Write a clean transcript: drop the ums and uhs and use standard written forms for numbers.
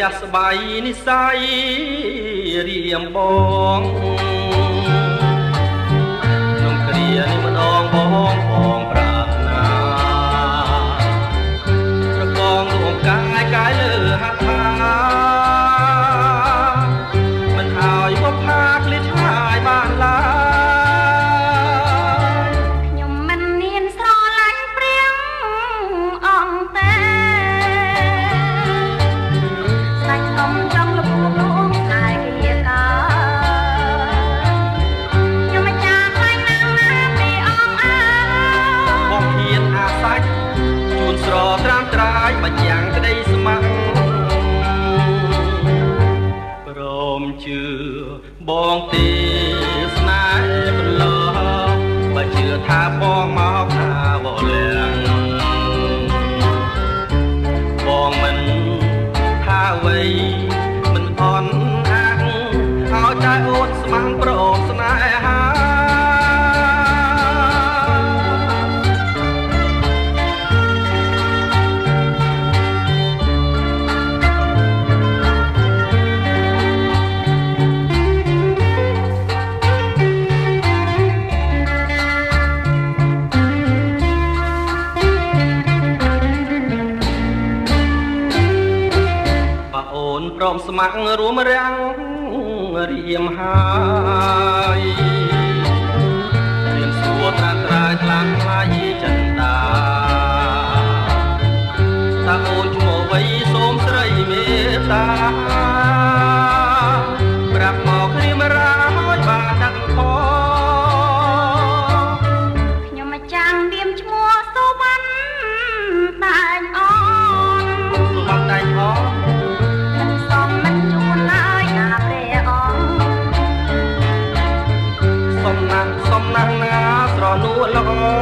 ចាស់ស្បៃនិស័យរៀមបងក្នុងគ្រានេះម្ដងបងប្រាថ្នាប្រកងរួមកាយលើហាត់ថាមិនឲ្យមកផាក្លៀតឆ្ងាយបានឡើយខ្ញុំមិនមានស្រឡាញ់ព្រៀងអង្គទេសាច់កំចង់លពូលោកហើយគេកាខ្ញុំមិនចាខ្លាញ់ណាស់ណាពីអង្គអើបងហ៊ានអាសាច់ជួនស្រត្រាំត្រាយបាញ់យ៉ាងក្តីស្ម័គ្រព្រមជឿបងទេស្នេហ៍ប្រឡោបើជឿថាបងមកថាវល់លាងបងមិនថាអ្វីមិនអន់អាក់ឲ្យតែអូនស្មាំងប្រងស្នេហាព្រមស្ម័គ្ររួមរាំងរៀមហើយរៀមសួរត្រាត្រាយខ្លាំងខ្លាយចិនតាតាអូនឈ្មោះអ្វីសូមស្រីមេត្តាប្រាប់មករៀមរាហើយបានដឹងផងខ្ញុំមកចាំរៀមឈ្មោះសុវណ្ណតែងអូនសុវណ្ណតែងអូនសំណាងណាស្រនួលល្អ